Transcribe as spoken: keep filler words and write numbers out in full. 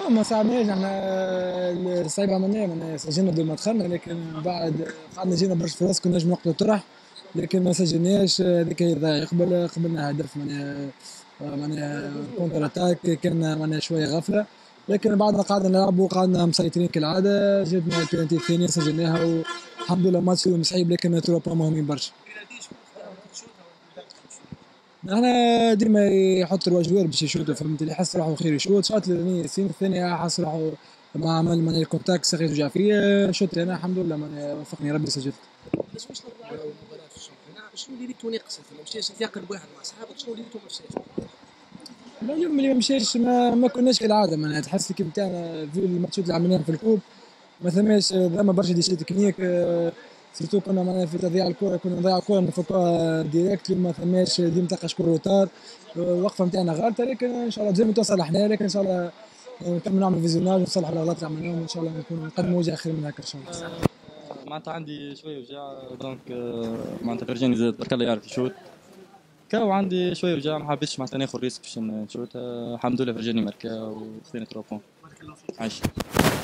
ما صعبناش احنا. الصعيب عملناه معناها سجلنا بدون ما دخلنا، لكن بعد قعدنا جينا برشا فرص كنا نجم نقتلوا طرح، لكن ما سجلناش. هذيك هي الضايع. قبل قبلنا هدف معناها معناها كونتر اتاك، كان معناها شويه غفله، لكن بعد ما قعدنا نلعبوا قعدنا مسيطرين كالعاده. جبنا البينالتي الثانيه سجلناها، والحمد لله ماتش صعيب لكن تروا بوان مهمين برشا. انا ديما يحط الواجوار باش يشوتوا، فهمت؟ اللي يحس روحه خير يشوت. شوط الاولاني ياسين، الثاني حس روحه مع عمل من الكونتاكت سخيف جا فيه شوت. انا الحمد لله من وفقني ربي سجلت. باش مش نرجعوا للمباراه في الشامبيونات، شنو اللي ريتو ناقص؟ انت ما مشيتش تيقن بواحد مع اصحابك، شنو اللي ريتو ما مشيتش؟ لا، اليوم اللي ما مشاش ما, ما كناش كالعاده معناها. تحس الكيب تاعنا في الماتشات اللي عملناها في الكوب ما ثماش ثما برشا دي شي تكنيك. آه، سيرتو كنا معناها في تضييع الكره، كنا نضيع الكره نفكوها ديريكت، ما ثماش ديما تلقى شكون روتار. الوقفه نتاعنا غلطه، لكن ان شاء الله ديما توصل احنا، لكن ان شاء الله نكمل نعمل فيزيوناج ونصلح الاغلاط اللي عملناهم، وان شاء الله نكون نقدموا وجه خير من هكا ان شاء الله. معناتها عندي شويه وجع دونك آه، معناتها فرجاني زاد برك الله يعرف يشوت. كاو عندي شويه وجع، ما حبيتش معناتها ناخذ ريسك باش نشوت. آه، الحمد لله فرجاني ماركا وخذينا تروا بوان. عايش.